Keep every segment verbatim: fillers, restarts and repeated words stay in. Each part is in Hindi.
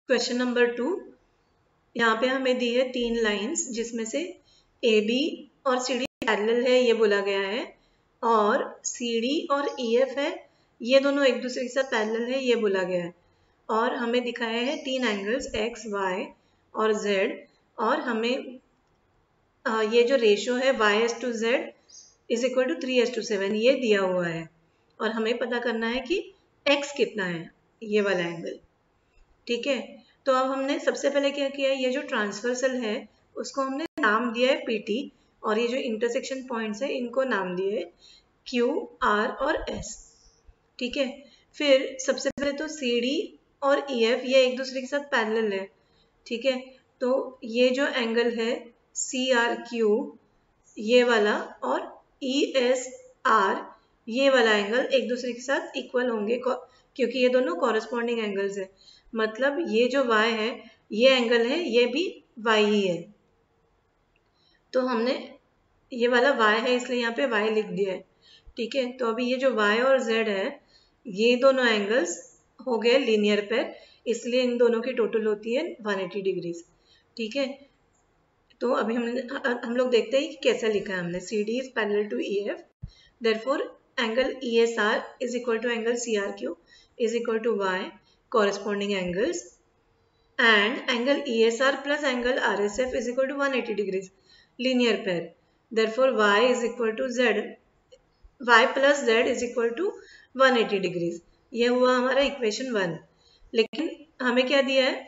क्वेश्चन नंबर टू, यहाँ पे हमें दी है तीन लाइंस जिसमें से ए बी और सी डी पैरेलल है ये बोला गया है, और सी डी और ई एफ है ये दोनों एक दूसरे के साथ पैरेलल है ये बोला गया है, और हमें दिखाया है तीन एंगल्स एक्स वाई और जेड, और हमें आ, ये जो रेशो है y as to z is equal to three as to seven ये दिया हुआ है, और हमें पता करना है कि एक्स कितना है ये वाला एंगल। ठीक है, तो अब हमने सबसे पहले क्या किया है, ये जो ट्रांसवर्सल है उसको हमने नाम दिया है पीटी, और ये जो इंटरसेक्शन पॉइंट्स है इनको नाम दिए है क्यू आर और एस। ठीक है, फिर सबसे पहले तो सी डी और ई एफ ये एक दूसरे के साथ पैरेलल है। ठीक है, तो ये जो एंगल है सी आर क्यू ये वाला और ई एस आर ये वाला एंगल एक दूसरे के साथ इक्वल होंगे क्योंकि ये दोनों कॉरेस्पॉन्डिंग एंगल्स है। मतलब ये जो y है ये एंगल है ये भी y ही है, तो हमने ये वाला y है इसलिए यहाँ पे y लिख दिया है। ठीक है, तो अभी ये जो y और z है ये दोनों एंगल्स हो गए लीनियर पेयर, इसलिए इन दोनों की टोटल होती है एक सौ अस्सी डिग्रीज। ठीक है, तो अभी हमने हम लोग देखते हैं कि कैसा लिखा है हमने। C D is parallel to E F, therefore angle E S R is equal to angle C R Q is equal to y corresponding angles, and angle E S R plus angle R S F is equal to one hundred eighty degrees, linear pair. Therefore y is equal to z, y plus z is equal to one hundred eighty degrees. ये हुआ हमारा इक्वेशन वन। लेकिन हमें क्या दिया है,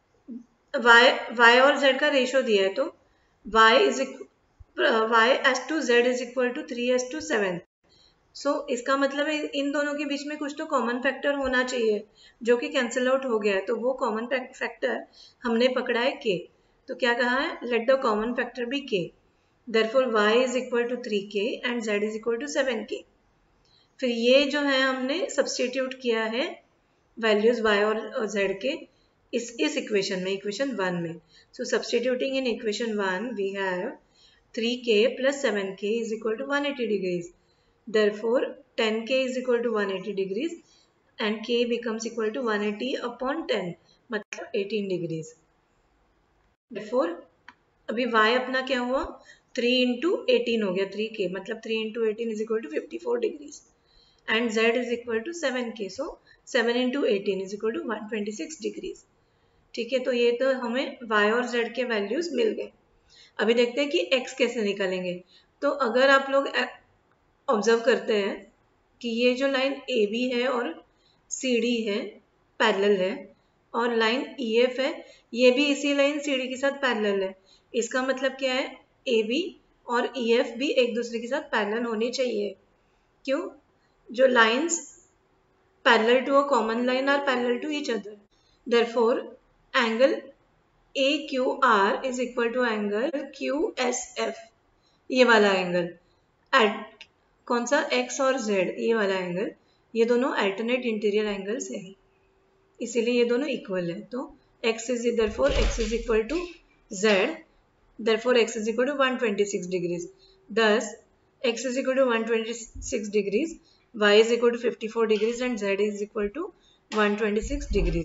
y y और z का रेशो दिया है, तो y is y as to z is equal to three as to seven. So so, इसका मतलब है इन दोनों के बीच में कुछ तो कॉमन फैक्टर होना चाहिए जो कि कैंसिल आउट हो गया है, तो वो कॉमन फैक्टर हमने पकड़ा है k। तो क्या कहा है, let the common factor be k, therefore y is equal to three k and z is equal to seven k. फिर ये जो है हमने सब्सटीट्यूट किया है वैल्यूज y और z के इस इस इक्वेशन में, इक्वेशन वन में। So substituting in equation one we have three k plus seven k is equal to one eighty degrees. Therefore, ten k is equal to one hundred eighty degrees and k becomes equal to one hundred eighty upon ten, मतलब eighteen degrees. Therefore, अभी y अपना क्या हुआ, थ्री into eighteen हो गया, थ्री k मतलब three into eighteen is equal to fifty-four degrees and z is equal to seven k, so seven into eighteen is equal to one hundred twenty-six degrees. ठीक है, तो ये तो हमें y और z के वैल्यूज मिल गए। अभी देखते हैं कि x कैसे निकालेंगे। तो अगर आप लोग ऑब्जर्व करते हैं कि ये जो लाइन ए बी है और सी डी है पैरेलल है, और लाइन ई एफ है ये भी इसी लाइन सी डी के साथ पैरेलल है। इसका मतलब क्या है, ए बी और ई एफ भी एक दूसरे के साथ पैरेलल होने चाहिए। क्यों, जो lines parallel to a common line are parallel to each other, therefore angle A Q R is equal to angle Q S F, ये वाला एंगल एट कौन सा, x और z ये वाला एंगल, ये दोनों अल्टरनेट इंटीरियर एंगल्स है इसीलिए ये दोनों इक्वल है। तो x is therefore x is equal to z, therefore x is equal to one hundred twenty six degrees. thus x is equal to one hundred twenty six degrees, y is equal to fifty four degrees and z is equal to one hundred twenty six degrees.